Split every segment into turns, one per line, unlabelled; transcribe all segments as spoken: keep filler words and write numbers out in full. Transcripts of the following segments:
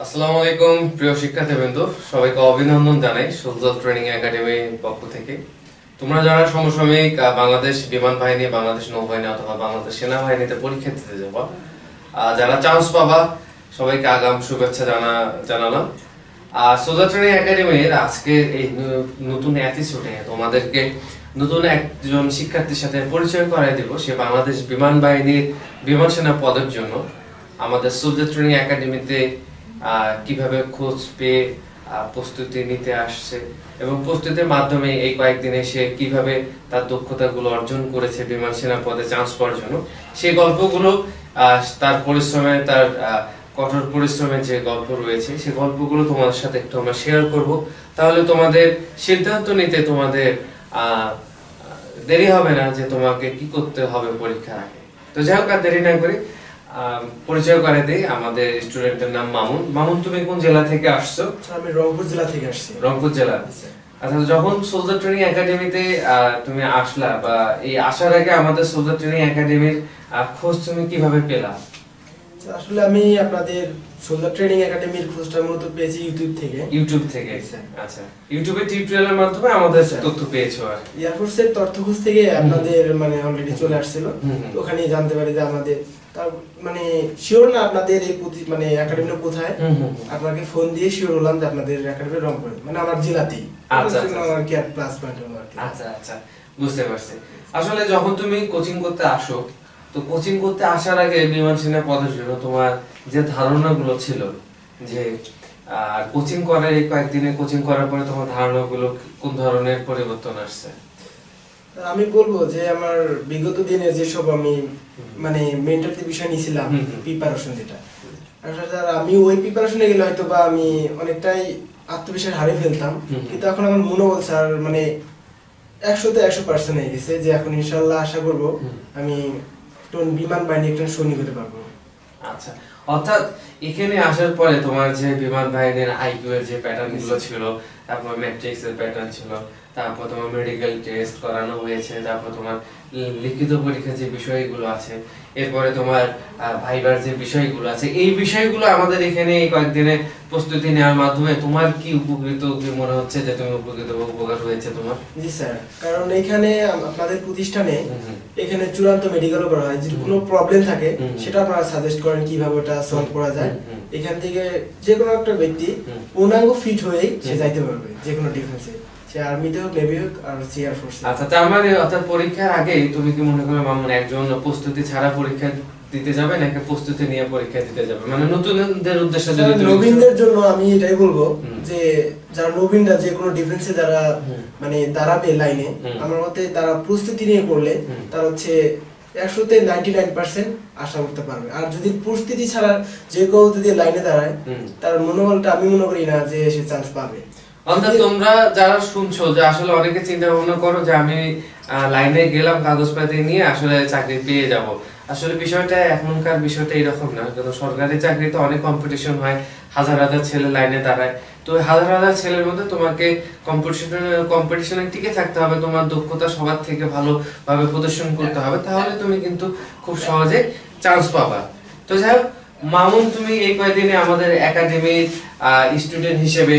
আসসালামু আলাইকুম প্রিয় শিক্ষার্থীবৃন্দ, সবাইকে অভিনন্দন জানাই সোলজার ট্রেনিং একাডেমির পক্ষ থেকে। তোমরা যারা সমসাময়িক বাংলাদেশ বিমান বাহিনী, বাংলাদেশ নৌবাহিনী অথবা বাংলাদেশ সেনাবাহিনীতে পরীক্ষা দিতে যাবা, যারা চান্স পাবা, সবাইকে আগাম শুভেচ্ছা জানা জানালাম। আর সোলজার ট্রেনিং একাডেমির আজকের এই নতুন এপিসোডে তোমাদেরকে নতুন একজন শিক্ষার্থীর সাথে পরিচয় করাই দেব। সে বাংলাদেশ বিমান বাহিনীর বিমান সেনা পদের জন্য আমাদের সোলজার ট্রেনিং একাডেমিতে কিভাবে খোঁজ পেয়ে প্রস্তুতি নিতে আসছে এবং প্রস্তুতির মাধ্যমে এই কয়েকদিনে সে কিভাবে তার দক্ষতাগুলো অর্জন করেছে বিমান সেনা পদে চান্স পাওয়ার জন্য, সেই গল্পগুলো, তার পরিশ্রমে, তার কঠোর পরিশ্রমের যে গল্প রয়েছে সেই গল্পগুলো তোমাদের সাথে একটু আমরা শেয়ার করব। তাহলে তোমাদের সিদ্ধান্ত নিতে তোমাদের দেরি হবে না যে তোমাকে কি করতে হবে পরীক্ষার আগে। তো যাই হোক, আর দেরি না করে পরিচয় করে দিই। আমাদের স্টুডেন্টের নাম মামুন। মামুন, তুমি কোন জেলা থেকে আসছো?
আমি রংপুর জেলা থেকে আসছি।
রংপুর জেলা। আচ্ছা, যখন সোলজার ট্রেনিং একাডেমিতে তুমি আসলা বা এই আসার আগে আমাদের সোলজার ট্রেনিং একাডেমির খোঁজ তুমি কিভাবে পেলা?
আসলে আমি আপনাদের সোলজার ট্রেনিং একাডেমির খোঁজটা মূলত পেয়েছি ইউটিউব থেকে।
ইউটিউব থেকে? আচ্ছা, ইউটিউবে টিউটোরিয়ালের মাধ্যমে আমাদের তথ্য পেয়েছো? আর
এয়ারফোর্সের তথ্য খোঁজ থেকে আপনাদের মানে অলরেডি চলে আসছিল, তো ওখানেই জানতে পারি যে আমাদের তার মানে শিওর না আপনাদের এই মানে একাডেমিটা কোথায়। আপনাকে ফোন দিয়ে শিওর হলাম যে আপনাদের একাডেমি রংপুরে, মানে আমার জেলাতেই।
আচ্ছা
আমার কি আর প্লাস পয়েন্ট হলো আর কি।
আচ্ছা আচ্ছা, বুঝতে পারছি। আসলে যখন তুমি কোচিং করতে আসো, তো কোচিং করতে আসার আগে বিমান সেনা পদের জন্য তোমার যে ধারণাগুলো ছিল, যে আর কোচিং করার এই কয়েকদিনে কোচিং করার পরে তোমার ধারণাগুলো কোন ধরনের পরিবর্তন আসছে?
আমি বলবো যে আমার বিগত দিনে যেসব আমি মানে মেন্টালিটি বিষয় নিয়েছিলাম, প্রিপারেশন যেটা, আমি ওই প্রিপারেশনে গেলে হয়তো বা আমি অনেকটাই আত্মবিশ্বাস হারিয়ে ফেলতাম, কিন্তু এখন আমার মনোবল স্যার মানে একশোতে একশো পার্সেন্ট হয়ে গেছে যে এখন ইনশাল্লাহ আশা করবো আমি বিমান বাহিনী একটা সৈনিক হতে পারবো।
আচ্ছা, অর্থাৎ এখানে আসার পরে তোমার যে বিমান বাহিনীর আইকিউ এর যে প্যাটার্ন গুলো ছিল, তারপর ম্যাট্রিক্স এর প্যাটার্ন ছিল, তারপর তোমার মেডিকেল টেস্ট করানো হয়েছে, তারপর তোমার লিখিত পরীক্ষার যে বিষয়গুলো আছে, এরপরে তোমার ভাইবার যে বিষয়গুলো আছে, এই বিষয়গুলো আমাদের এখানে এই কয়েকদিনে প্রস্তুতি নেওয়ার মাধ্যমে তোমার কি উপকৃত কি মনে হচ্ছে যে তুমি উপকৃত বা উপকার হয়েছে তোমার?
জি স্যার, কারণ এখানে আপনাদের প্রতিষ্ঠানে এখানে চূড়ান্ত মেডিকেলও করা হয়, যদি কোনো প্রবলেম থাকে সেটা আপনারা সাজেস্ট করেন কিভাবে ওটা সলভ করা যায়। এখান থেকে যে কোনো একটা ব্যক্তি পূর্ণাঙ্গ ফিট হয়েই সে যাইতে পারবে যে কোনো ডিফেন্সে, সে আর্মিতে হোক, নেভি হোক আর এয়ার ফোর্সে।
আচ্ছা, তার মানে অর্থাৎ পরীক্ষার আগে তুমি কি মনে করো মামুন একজন প্রস্তুতি ছাড়া পরীক্ষা দিতে যাবে নাকি প্রস্তুতি নিয়ে পরীক্ষা দিতে যাবে? মানে নতুনদের উদ্দেশ্যে যদি
নবীনদের জন্য আমি এটাই বলবো যে যারা নবীনরা যে কোনো ডিফেন্সে যারা মানে দাঁড়াবে লাইনে, আমার মতে তারা প্রস্তুতি নিয়ে করলে তার হচ্ছে একশোতে নাইনটি নাইন পার্সেন্ট আশা করতে পারবে। আর যদি প্রস্তুতি ছাড়া যে কেউ যদি লাইনে দাঁড়ায়, তার মনোবলটা আমি মনে করি না যে সে চান্স পাবে।
অর্থাৎ তোমরা যারা শুনছো যে আসলে অনেকে চিন্তা ভাবনা করো যে আমি লাইনে গেলাম কাগজপাতি নিয়ে আসলে চাকরি পেয়ে যাব, আসলে বিষয়টা এখনকার বিষয়টা এরকম না। কিন্তু সরকারি চাকরিতে অনেক কম্পিটিশন হয়, হাজার হাজার ছেলে লাইনে দাঁড়ায়, তো হাজার হাজার ছেলের মধ্যে তোমাকে কম্পিটিশনে কম্পিটিশনে টিকে থাকতে হবে, তোমার দক্ষতা সবার থেকে ভালোভাবে প্রদর্শন করতে হবে, তাহলে তুমি কিন্তু খুব সহজে চান্স পাবা। তো যাই হোক মামুন, তুমি এই কয়েকদিনে আমাদের একাডেমির স্টুডেন্ট হিসেবে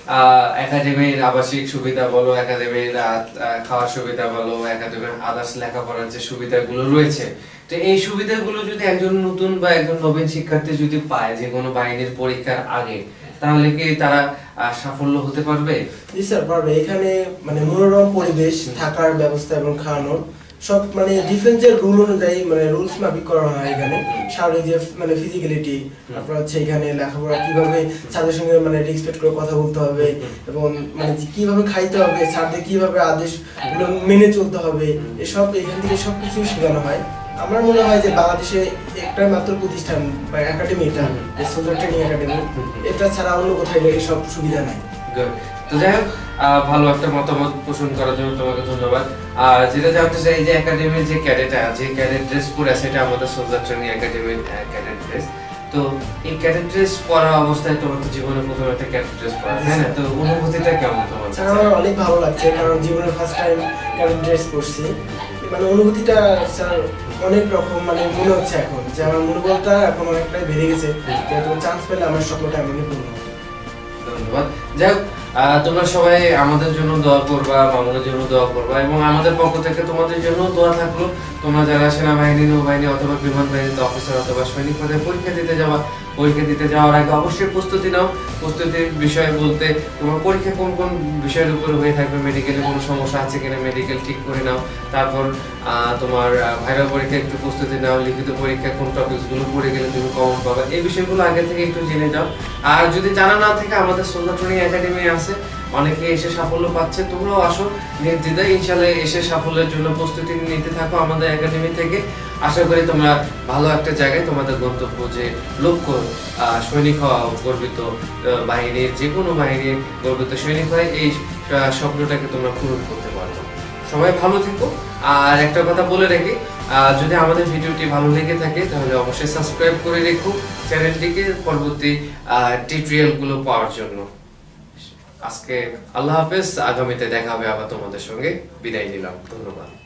একাডেমির আবাসিক সুবিধা বলো, একাডেমির খাওয়ার সুবিধা বলো, একাডেমির আদার্স লেখাপড়ার যে সুবিধাগুলো রয়েছে, তো এই সুবিধাগুলো যদি একজন নতুন বা একজন নবীন শিক্ষার্থী যদি পায় যে কোনো বাহিনীর পরীক্ষার আগে, তাহলে কি তারা সাফল্য হতে পারবে?
জি স্যার, পারবে। এখানে মানে মনোরম পরিবেশ, থাকার ব্যবস্থা এবং খাওয়ানোর সব মানে ডিফেন্সের রুল অনুযায়ী মানে রুলস মাফিক করানো হয়। এখানে শারীরিক যে মানে ফিজিক্যালিটি, আপনার হচ্ছে এখানে লেখাপড়া কিভাবে স্যারদের সঙ্গে মানে রেসপেক্ট করে কথা বলতে হবে এবং মানে কিভাবে খাইতে হবে, স্যারদের কিভাবে আদেশ মেনে চলতে হবে, এসব এখান থেকে সব কিছু শেখানো হয়। আমার মনে হয় যে বাংলাদেশে একটা মাত্র প্রতিষ্ঠান বা একাডেমি এটা সোলজার ট্রেনিং একাডেমি, এটা ছাড়া অন্য কোথাও এসব সুবিধা নাই।
তো যাই হোক, ভালো একটা মতামত পোষণ করার জন্য তোমাকে ধন্যবাদ। আর যেটা জানতে চাই যে একাডেমির যে ক্যাডেট আছে, ক্যাডেট ড্রেস পরে আছে, এটা আমাদের সোলজার ট্রেনিং একাডেমির ক্যাডেট ড্রেস। তো এই ক্যাডেট ড্রেস পরা অবস্থায় তোমার তো জীবনে প্রথম একটা ক্যাডেট ড্রেস পরা, তাই না? তো অনুভূতিটা কেমন তোমার?
আমার অনেক ভালো লাগছে, কারণ জীবনে ফার্স্ট টাইম ক্যাডেট ড্রেস পরছি। মানে অনুভূতিটা স্যার অনেক রকম মানে মনে হচ্ছে এখন যে আমার মনোবলটা এখন অনেকটাই বেড়ে গেছে, যেহেতু চান্স পেলে আমার স্বপ্নটা এমনই পূর্ণ হবে।
ধন্যবাদ। যাই হোক, আহ, তোমরা সবাই আমাদের জন্য দোয়া করবা, মামুনের জন্য দোয়া করবা, এবং আমাদের পক্ষ থেকে তোমাদের জন্য দোয়া থাকলো। তোমরা যারা সেনাবাহিনী, নৌবাহিনী অথবা বিমান বাহিনীতে অফিসার অথবা সৈনিক পদে পরীক্ষা দিতে যাওয়া, পরীক্ষা দিতে যাওয়ার আগে অবশ্যই প্রস্তুতি নাও। প্রস্তুতির বিষয় বলতে তোমার পরীক্ষা কোন কোন বিষয়ের উপর হয়ে থাকবে, মেডিকেলে কোনো সমস্যা আছে কিনা মেডিকেল ঠিক করে নাও। তারপর আহ, তোমার ভাইরাল পরীক্ষা একটু প্রস্তুতি নাও, লিখিত পরীক্ষা কোন টপিকসগুলো পড়ে গেলে তুমি কমন পাবে, এই বিষয়গুলো আগে থেকে একটু জেনে যাও। আর যদি জানা না থাকে, আমাদের সোলজার ট্রেনিং একাডেমি আছে, অনেকে এসে সাফল্য পাচ্ছে, তোমরাও আসো নির্দ্বিধায়, ইনশাআল্লাহ এসে সাফল্যের জন্য প্রস্তুতি নিতে থাকো আমাদের একাডেমি থেকে। আশা করি তোমরা ভালো একটা জায়গায় তোমাদের গন্তব্য যে লক্ষ্য সৈনিক হওয়া, গর্বিত বাহিনীর, যে কোনো বাহিনীর গর্বিত সৈনিক হয়, এই স্বপ্নটাকে তোমরা পূরণ করতে পারবে। সবাই ভালো থেকো। আর একটা কথা বলে রাখি, যদি আমাদের ভিডিওটি ভালো লেগে থাকে তাহলে অবশ্যই সাবস্ক্রাইব করে রেখো চ্যানেলটিকে পরবর্তী টিউটোরিয়ালগুলো পাওয়ার জন্য। আজকে আল্লাহ হাফেজ, আগামীতে দেখা হবে আবার তোমাদের সঙ্গে। বিদায় নিলাম, ধন্যবাদ।